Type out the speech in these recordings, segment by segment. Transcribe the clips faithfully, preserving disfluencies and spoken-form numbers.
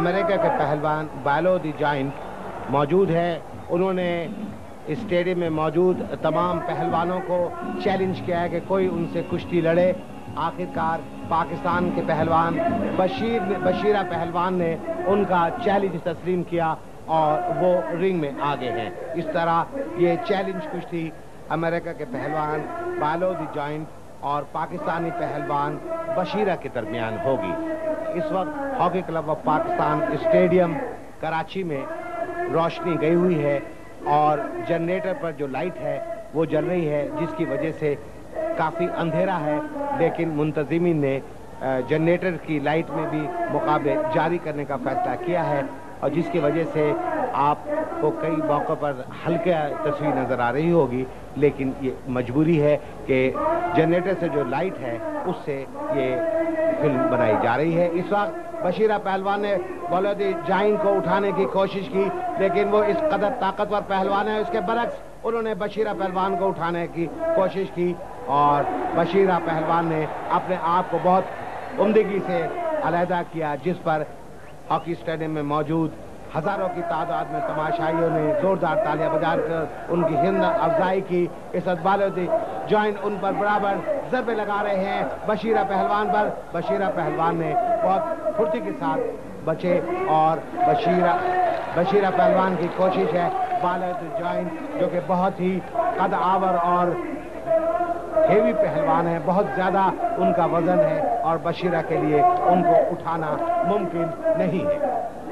امریکہ کے پہلوان بالو دی جائنٹ موجود ہے. انہوں نے اسٹیڈیم میں موجود تمام پہلوانوں کو چیلنج کیا ہے کہ کوئی ان سے کشتی لڑے. آخرکار پاکستان کے پہلوان بشیر بشیرہ پہلوان نے ان کا چیلنج تسلیم کیا اور وہ رنگ میں آگے ہیں. اس طرح یہ چیلنج کشتی امریکہ کے پہلوان بالو دی جائنٹ اور پاکستانی پہلوان بشیرہ کے درمیان ہوگی. اس وقت hockey club of Pakistan stadium Karachi میں روشنی گئی ہوئی ہے اور جنریٹر پر جو لائٹ ہے وہ جل رہی ہے، جس کی وجہ سے کافی اندھیرا ہے، لیکن منتظمین نے جنریٹر کی لائٹ میں بھی مقابلے جاری کرنے کا فیصلہ کیا ہے اور جس کی وجہ سے آپ کو کئی موقع پر ہلکا تصویر نظر آ رہی ہوگی، لیکن یہ مجبوری ہے کہ جنریٹر سے جو لائٹ ہے اس سے یہ فلم بنائی جا رہی ہے. اس وقت بشیرہ پہلوان نے بالو دی جائنٹ کو اٹھانے کی کوشش کی، لیکن وہ اس قدر طاقتور پہلوان ہے، اس کے برعکس انہوں نے بشیرہ پہلوان کو اٹھانے کی کوشش کی اور بشیرہ پہلوان نے اپنے آپ کو بہت عمدگی سے علیحدہ کیا، جس پر ہاکی اسٹیڈیم میں موجود ہزاروں کی تعداد میں تماشائیوں نے زوردار تالیاں بجا کر ان کی ہمت افزائی کی. اس وقت بالو دی جوائنٹ ان پر برابر ضربے لگا رہے ہیں بشیرہ پہلوان پر. بشیرہ پہلوان نے بہت پھرتی کے ساتھ بچے اور بشیرہ بشیرہ پہلوان کی کوشش ہے بالو دی جوائنٹ جو کہ بہت ہی قد آور اور ہیوی پہلوان ہے، بہت زیادہ ان کا وزن ہے اور بشیرہ کے لیے ان کو اٹھانا ممکن نہیں ہے.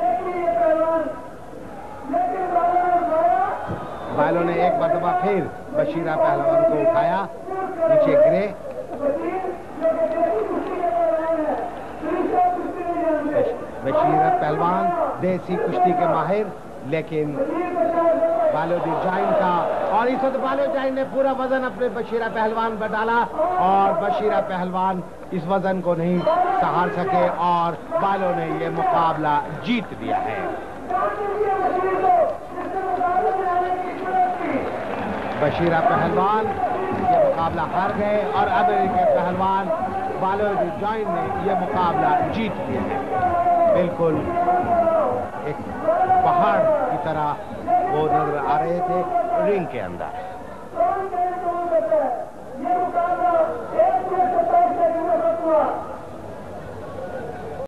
بالو نے ایک مرتبہ پھر بشیرہ پہلوان کو اٹھایا، نیچے گرے. بشیرہ پہلوان دیسی کشتی کے ماہر، لیکن بالو دی جائنٹ کا اور اس وقت بالو جائنٹ نے پورا وزن اپنے بشیرہ پہلوان پر ڈالا اور بشیرہ پہلوان اس وزن کو نہیں سہار سکے اور بالو نے یہ مقابلہ جیت لیا ہے. بشیرہ پہلوان یہ مقابلہ ہار گئے اور امریکی پہلوان بالو دی جائنٹ نے یہ مقابلہ جیت لیا ہے. بالکل ایک پہاڑ کی طرح وہ نظر آ رہے تھے رنگ کے اندر.